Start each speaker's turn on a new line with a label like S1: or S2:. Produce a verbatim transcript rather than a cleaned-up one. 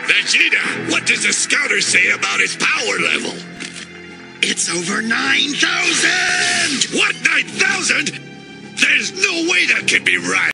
S1: Vegeta, what does the scouter say about his power level?
S2: It's over nine thousand!
S1: What, nine thousand? There's no way that can be right.